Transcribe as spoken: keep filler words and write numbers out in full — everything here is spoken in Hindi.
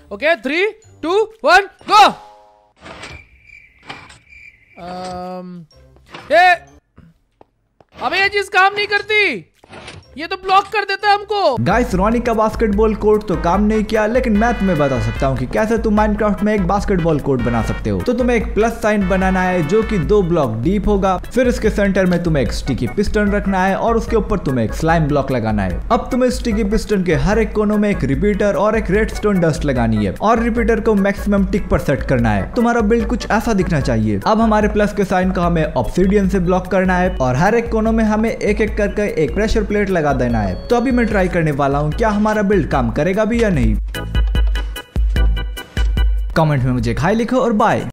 Okay three two one go. ये अबे ये चीज काम नहीं करती, ये तो ब्लॉक कर देता है हमको। गाइस रोनी का बास्केटबॉल कोर्ट तो काम नहीं किया, लेकिन मैं तुम्हें बता सकता हूँ कि कैसे तुम माइनक्राफ्ट में एक बास्केटबॉल कोर्ट बना सकते हो। तो तुम्हें एक प्लस साइन बनाना है जो कि दो ब्लॉक डीप होगा, फिर इसके सेंटर में तुम्हें एक स्टिकी पिस्टन रखना है और उसके ऊपर तुम्हें एक स्लाइम ब्लॉक लगाना है। अब तुम्हें स्टिकी पिस्टन के हर एक कोनों में एक रिपीटर और एक रेडस्टोन डस्ट लगानी है और रिपीटर को मैक्सिमम टिक पर सेट करना है। तुम्हारा बिल्ड कुछ ऐसा दिखना चाहिए। अब हमारे प्लस के साइन को हमें ऑब्सिडियन से ब्लॉक करना है और हर एक कोनों में हमें एक एक करके एक प्रेशर प्लेट लगा देना है। तो अभी मैं ट्राई करने वाला हूं क्या हमारा बिल्ड काम करेगा भी या नहीं। कमेंट में मुझे हाई लिखो और बाय।